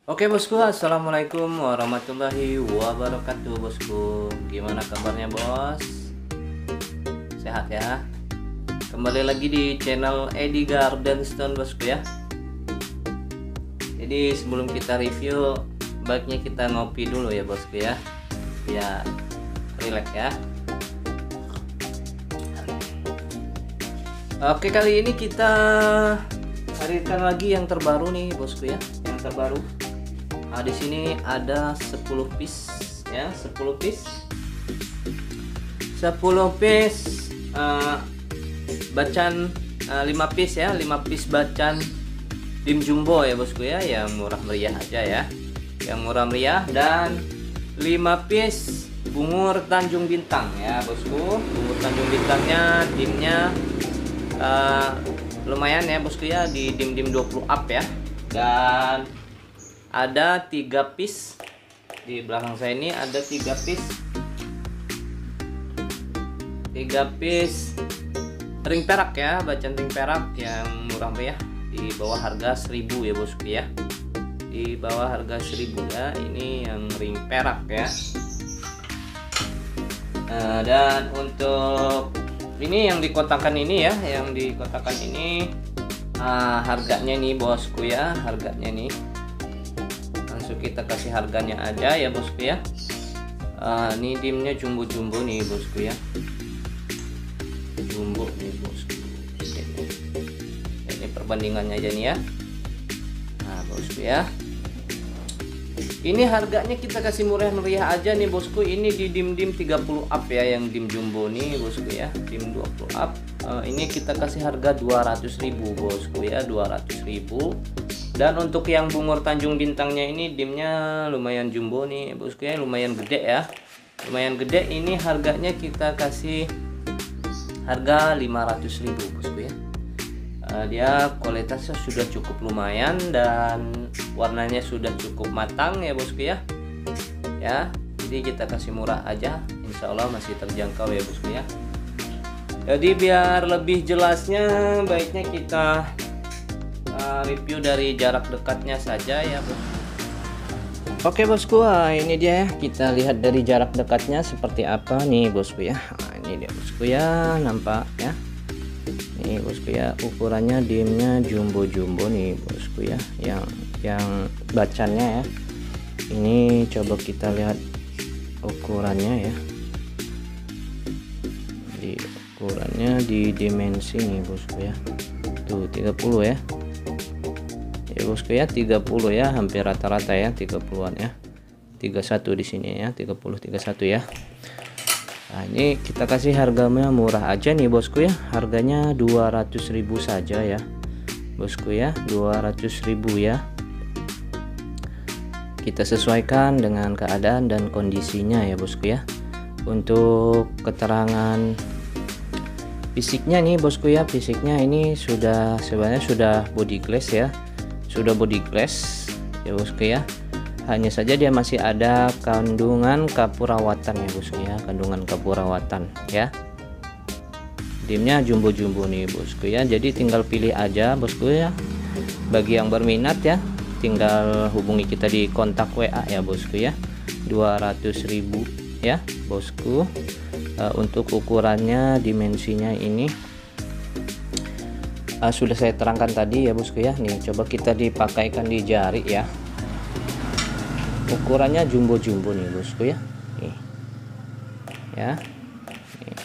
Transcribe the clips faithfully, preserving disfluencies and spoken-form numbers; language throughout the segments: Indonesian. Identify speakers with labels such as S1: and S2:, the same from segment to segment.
S1: Oke bosku, assalamualaikum warahmatullahi wabarakatuh bosku. Gimana kabarnya bos? Sehat ya? Kembali lagi di channel Edi Garden Stone bosku ya. Jadi sebelum kita review, baiknya kita ngopi dulu ya bosku ya, biar relax ya. Oke, kali ini kita hadirkan lagi yang terbaru nih bosku ya, yang terbaru. Nah, di sini ada sepuluh piece ya, sepuluh piece. sepuluh piece uh, bacan uh, lima piece ya, lima piece bacan dim jumbo ya bosku ya, yang murah meriah aja ya. Yang murah meriah, dan lima piece bungur Tanjung Bintang ya bosku. Bungur Tanjung Bintangnya dimnya uh, lumayan ya bosku ya, di dim-dim dua puluh up ya. Dan ada tiga piece di belakang saya ini, ada tiga piece tiga piece ring perak ya, bacan ring perak yang murah meriah di bawah harga seribu ya bosku ya, di bawah harga seribu ya. Ini yang ring perak ya. Nah, dan untuk ini yang dikotakan ini ya, yang dikotakan ini uh, harganya nih bosku ya, harganya nih langsung kita kasih harganya aja ya bosku ya. Uh, ini dimnya jumbo-jumbo nih bosku ya, jumbo nih bosku. Ini, ini perbandingannya aja nih ya. Nah bosku ya, ini harganya kita kasih murah meriah aja nih bosku. Ini di dim-dim tiga puluh up ya, yang dim jumbo nih bosku ya, dim dua puluh up. Uh, ini kita kasih harga dua ratus ribu bosku ya, dua ratus ribu. Dan untuk yang bungur Tanjung Bintangnya ini dimnya lumayan jumbo nih bosku ya, lumayan gede ya, lumayan gede. Ini harganya kita kasih harga lima ratus ribu bosku ya. Uh, dia kualitasnya sudah cukup lumayan dan warnanya sudah cukup matang ya bosku ya. Ya, jadi kita kasih murah aja, insya Allah masih terjangkau ya bosku ya. Jadi biar lebih jelasnya, baiknya kita uh, review dari jarak dekatnya saja ya bosku. Oke bosku, nah, ini dia ya, kita lihat dari jarak dekatnya seperti apa nih bosku ya. Nah, ini dia bosku ya, nampak ya. Nih bosku ya, ukurannya dimnya jumbo-jumbo nih bosku ya, yang yang bacannya ya. Ini coba kita lihat ukurannya ya, di ukurannya di dimensi nih bosku ya, tuh tiga puluh ya ya bosku ya, tiga puluh ya, hampir rata-rata ya, tiga puluhan ya, tiga puluh satu di sini ya, tiga puluh, tiga puluh satu ya. Nah, ini kita kasih harganya murah aja nih bosku ya, harganya dua ratus ribu saja ya bosku ya, dua ratus ribu ya. Kita sesuaikan dengan keadaan dan kondisinya ya bosku ya. Untuk keterangan fisiknya nih bosku ya, fisiknya ini sudah sebenarnya sudah body glass ya, sudah body glass ya bosku ya. Hanya saja dia masih ada kandungan kapurawatan ya bosku ya, kandungan kapurawatan ya. Dimnya jumbo-jumbo nih bosku ya, jadi tinggal pilih aja bosku ya. Bagi yang berminat ya, tinggal hubungi kita di kontak W A ya bosku ya, dua ratus ribu ya bosku. Uh, untuk ukurannya, dimensinya ini uh, sudah saya terangkan tadi ya bosku ya. Nih coba kita dipakaikan di jari ya, ukurannya jumbo-jumbo nih bosku ya. Nih ya, nih.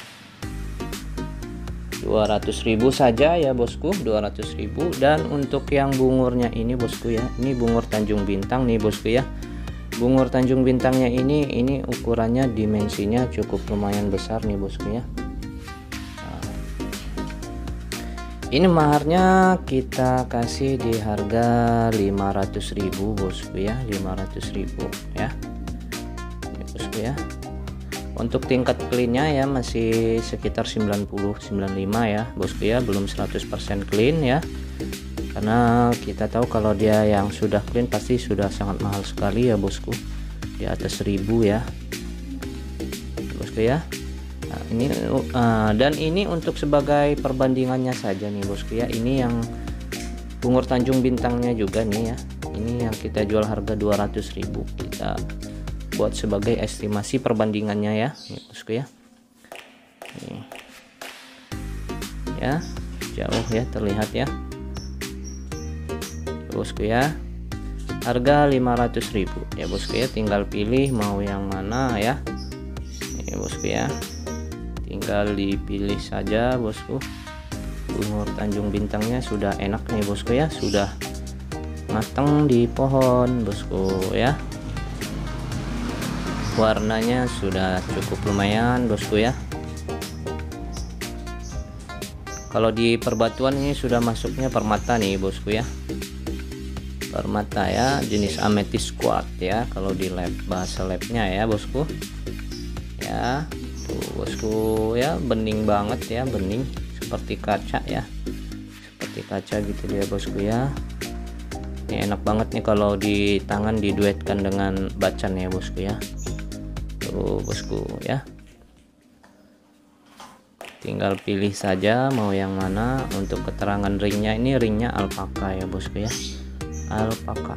S1: dua ratus ribu saja ya bosku, dua ratus ribu. Dan untuk yang bungurnya ini bosku ya, ini bungur Tanjung Bintang nih bosku ya. Bungur Tanjung Bintangnya ini ini ukurannya, dimensinya cukup lumayan besar nih bosku ya. Nah, ini maharnya kita kasih di harga lima ratus ribu bosku ya, lima ratus ribu ya. Ini bosku ya. Untuk tingkat cleannya ya masih sekitar sembilan puluh, sembilan puluh lima ya bosku ya, belum seratus persen clean ya. Karena kita tahu kalau dia yang sudah clean pasti sudah sangat mahal sekali ya bosku, di atas seribu ya bosku ya. Nah, ini uh, dan ini untuk sebagai perbandingannya saja nih bosku ya. Ini yang bungur Tanjung Bintangnya juga nih ya, Ini yang kita jual harga dua ratus ribu, kita buat sebagai estimasi perbandingannya ya, nih bosku ya. Nih. Ya, jauh ya terlihat ya. Bosku ya. Harga lima ratus ribu ya bosku ya, tinggal pilih mau yang mana ya. Nih bosku ya. Tinggal dipilih saja bosku. Bungur Tanjung Bintangnya sudah enak nih bosku ya, sudah matang di pohon bosku ya. Warnanya sudah cukup lumayan bosku ya. Kalau di perbatuan ini sudah masuknya permata nih bosku ya. Permata ya, jenis amethyst quartz ya kalau di lab, bahasa labnya ya bosku ya. Tuh bosku ya, bening banget ya, bening seperti kaca ya, seperti kaca gitu dia bosku ya. Ini enak banget nih kalau di tangan diduetkan dengan bacan ya bosku ya. Tuh bosku ya, tinggal pilih saja mau yang mana. Untuk keterangan ringnya, ini ringnya alpaka ya bosku ya, alpaka.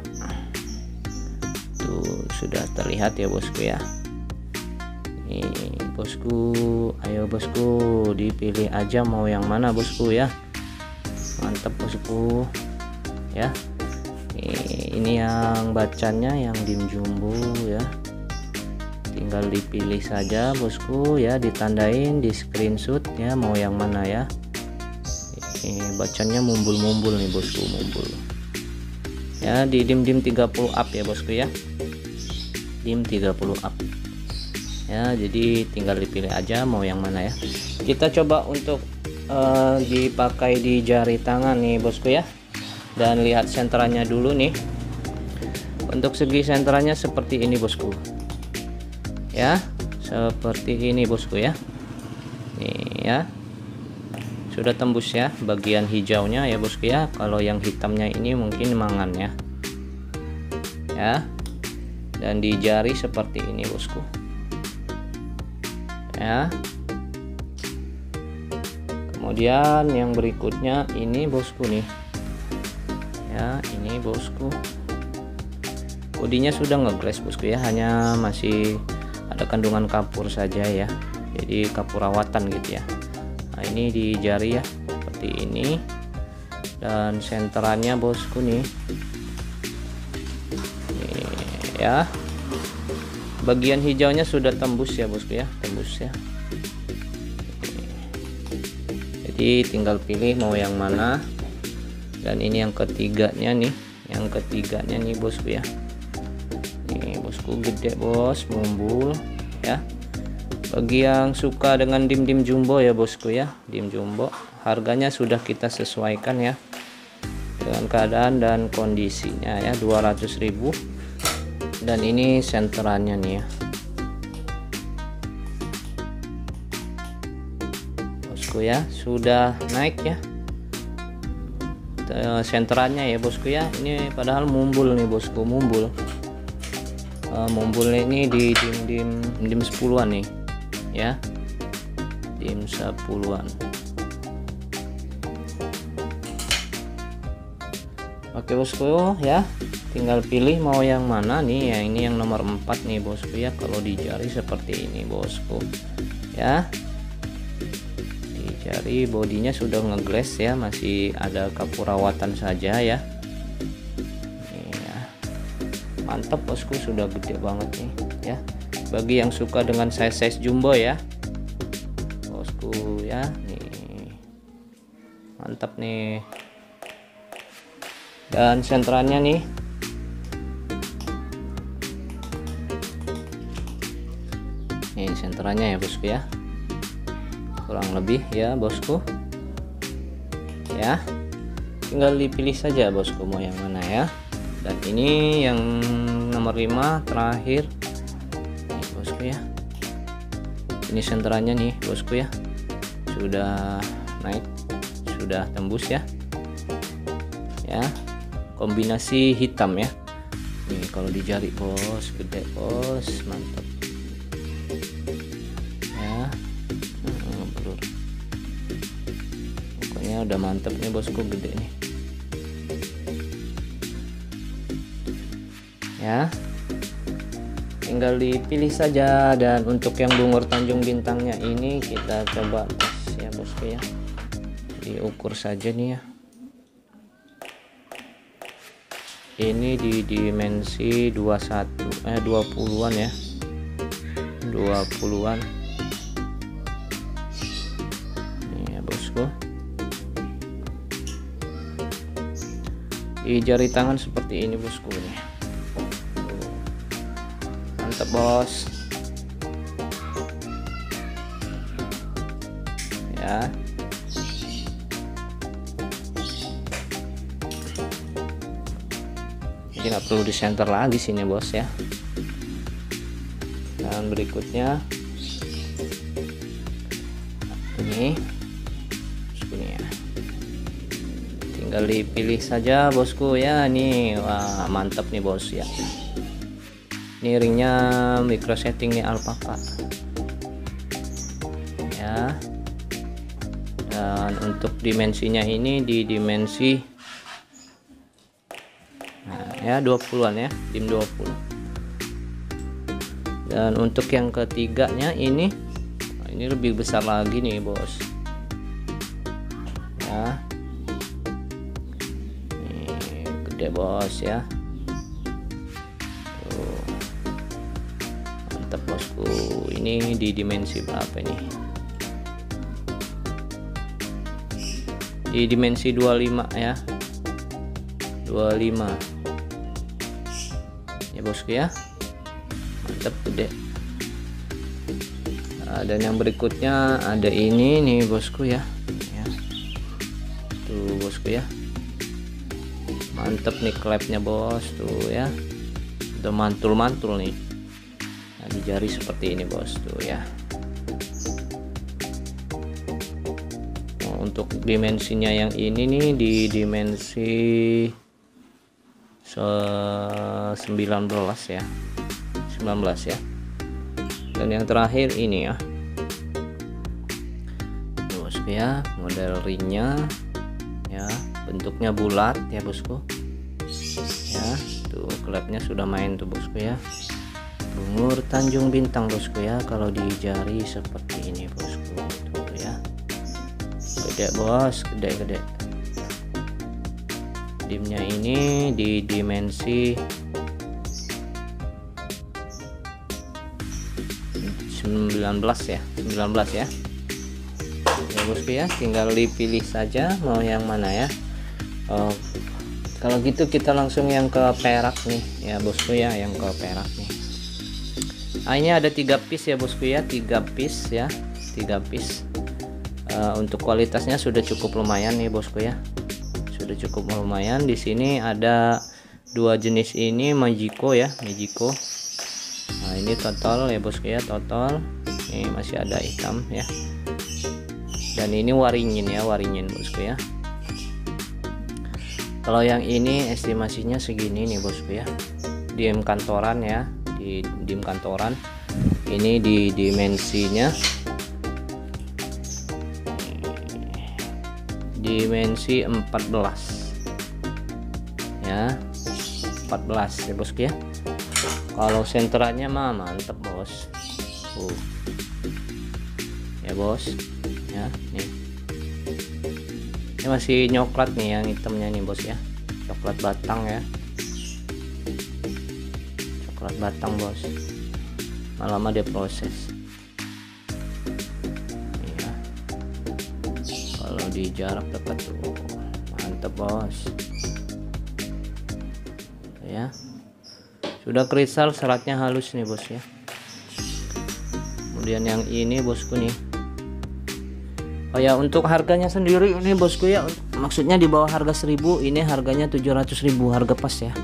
S1: Tuh sudah terlihat ya bosku ya. Nih bosku, ayo bosku, dipilih aja mau yang mana bosku ya. Mantap bosku ya. Nih, ini yang bacannya yang dim jumbo ya, tinggal dipilih saja bosku ya, ditandain, di screenshot ya mau yang mana ya. Ini bacannya mumbul-mumbul nih bosku, mumbul ya, di dim dim tiga puluh up ya bosku ya, dim tiga puluh up ya. Jadi tinggal dipilih aja mau yang mana ya. Kita coba untuk uh, dipakai di jari tangan nih bosku ya, dan lihat senterannya dulu nih. Untuk segi senterannya seperti ini bosku ya, seperti ini bosku ya. Nih ya, sudah tembus ya bagian hijaunya ya bosku ya. Kalau yang hitamnya ini mungkin mangan ya ya. Dan di jari seperti ini bosku ya. Kemudian yang berikutnya ini bosku nih ya, ini bosku bodinya sudah ngeglass bosku ya, hanya masih ada kandungan kapur saja ya, jadi kapur rawatan gitu ya. Nah ini di jari ya seperti ini, dan senterannya bosku nih, nih ya, bagian hijaunya sudah tembus ya bosku ya, tembus ya. Jadi tinggal pilih mau yang mana. Dan ini yang ketiganya nih, yang ketiganya nih bosku ya. Nih bosku, gede bos, mumbul ya. Bagi yang suka dengan dim dim jumbo ya bosku ya, dim jumbo, harganya sudah kita sesuaikan ya dengan keadaan dan kondisinya ya, dua ratus ribu. Dan ini senterannya nih ya bosku ya, sudah naik ya senterannya ya bosku ya. Ini padahal mumbul nih bosku, mumbul uh, mumbulnya ini di dim dim dim sepuluhan nih ya, dim sepuluhan. Oke bosku ya, tinggal pilih mau yang mana nih ya. Ini yang nomor empat nih bosku ya, kalau di jari seperti ini bosku ya. Jari bodinya sudah ngeglass ya, masih ada kapur rawatan saja ya. Ini ya, mantap bosku, sudah gede banget nih ya. Bagi yang suka dengan size-size jumbo ya bosku ya, nih mantap nih. Dan senterannya nih nih senterannya ya bosku ya, kurang lebih ya bosku ya. Tinggal dipilih saja bosku mau yang mana ya. Dan ini yang nomor lima terakhir nih bosku ya. Ini senterannya nih bosku ya, sudah naik, sudah tembus ya ya. Kombinasi hitam ya. Nih kalau di jari bos, gede bos, mantap ya. Pokoknya udah mantep nih bosku, gede nih. ya. Tinggal dipilih saja. Dan untuk yang bungur Tanjung Bintangnya ini kita coba tes ya bosku ya, diukur saja nih ya. Ini di dimensi dua puluh satu eh dua puluhan ya, dua puluhan ini ya bosku. Di jari tangan seperti ini bosku nih. Mantap bos ya. Jadi nggak perlu disenter lagi sini bos ya. Dan berikutnya ini bosku nih ya, tinggal dipilih saja bosku ya. Nih wah mantap nih bos ya. Ini ringnya micro setting nih Alpaca ya. Dan untuk dimensinya ini di dimensi nah, ya dua puluhan ya, dim dua puluh. Dan untuk yang ketiganya ini nah ini lebih besar lagi nih bos ya. Ini gede bos ya. Bosku, ini di dimensi berapa ini? Di dimensi dua puluh lima ya, dua puluh lima ya bosku ya. Mantap gede. Nah, dan yang berikutnya ada ini nih bosku ya, ya. Tuh bosku ya, mantep nih klepnya bos tuh ya, udah mantul-mantul nih. Nah, di jari seperti ini bos tuh ya. Nah, untuk dimensinya yang ini nih di dimensi sembilan belas ya, sembilan belas ya. Dan yang terakhir ini ya tuh bosku ya, model ringnya ya, bentuknya bulat ya bosku ya. Tuh klepnya sudah main tuh bosku ya. Bungur Tanjung Bintang bosku ya, kalau di jari seperti ini bosku tuh ya. Gede bos, gede-gede. Dimnya ini di dimensi sembilan belas ya, sembilan belas ya. Ya bosku ya, tinggal dipilih saja mau yang mana ya. Oh, kalau gitu kita langsung yang ke perak nih ya bosku ya, yang ke perak nih. Nah, ini ada tiga piece ya bosku ya, tiga piece ya, tiga piece. Uh, untuk kualitasnya sudah cukup lumayan nih bosku ya, sudah cukup lumayan. Di sini ada dua jenis ini Magico ya, Magico. Nah ini total ya bosku ya, total. Ini masih ada hitam ya. Dan ini waringin ya, waringin bosku ya. Kalau yang ini estimasinya segini nih bosku ya, dim kantoran ya, di dim kantoran. Ini di dimensinya dimensi empat belas ya, empat belas ya bosku ya. Kalau senterannya mah mantep bos. Uh. Ya bos ya, nih ini masih nyoklat nih yang hitamnya nih bos ya, coklat batang ya, coklat batang bos. Lama dia proses ya. Kalau di jarak dekat tuh mantep bos ya. Sudah kristal, seratnya halus nih bos ya. Kemudian yang ini bosku nih, oh ya, untuk harganya sendiri ini bosku ya, maksudnya di bawah harga seribu, ini harganya tujuh ratus ribu, harga pas ya.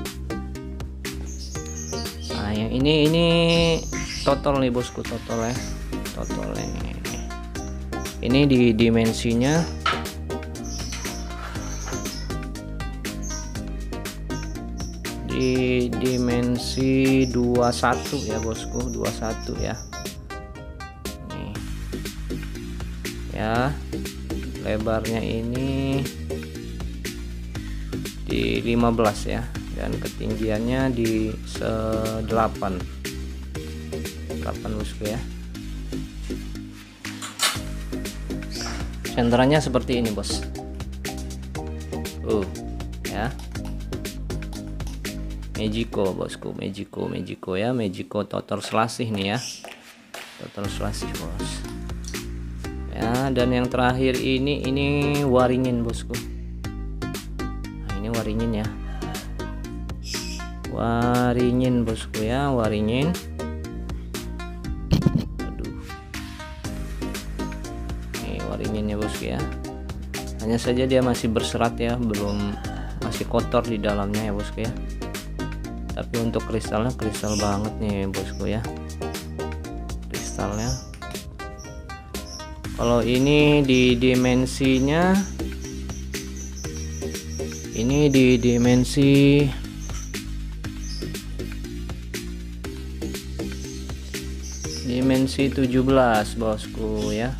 S1: Nah yang ini ini total nih bosku, total ya, total ini, ini di dimensinya di dimensi dua puluh satu ya bosku, dua puluh satu ya. Nih ya, lebarnya ini di lima belas ya, dan ketinggiannya di delapan delapan bosku ya. Senterannya seperti ini bos. Uh ya, Magico bosku, Magico Magico ya, Magico Totor Selasih nih ya, Totor Selasih bos ya. Dan yang terakhir ini ini waringin bosku. Nah, ini waringin ya, waringin bosku ya, waringin. Aduh, ini waringinnya bosku ya. Hanya saja dia masih berserat ya, belum, masih kotor di dalamnya ya bosku ya. Tapi untuk kristalnya kristal banget nih bosku ya, kristalnya. Kalau ini di dimensinya, ini di dimensi dimensi tujuh belas bosku ya.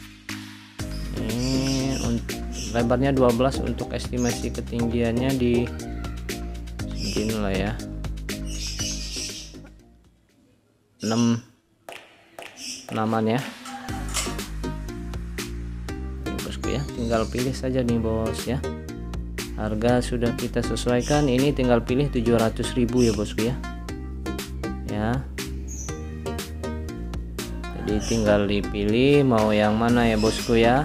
S1: Ini untuk lebarnya dua belas, untuk estimasi ketinggiannya di segini lah ya, enam enaman ya. Ini bosku ya, tinggal pilih saja nih bos ya. Harga sudah kita sesuaikan, ini tinggal pilih tujuh ratus ribu ya bosku ya. Ya. Jadi tinggal dipilih mau yang mana ya bosku ya.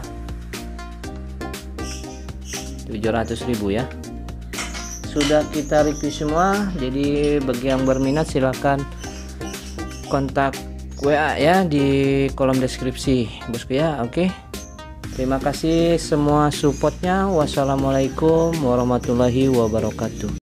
S1: tujuh ratus ribu ya. Sudah kita review semua. Jadi bagi yang berminat silahkan kontak W A ya di kolom deskripsi bosku ya. Oke, terima kasih semua supportnya. Wassalamualaikum warahmatullahi wabarakatuh.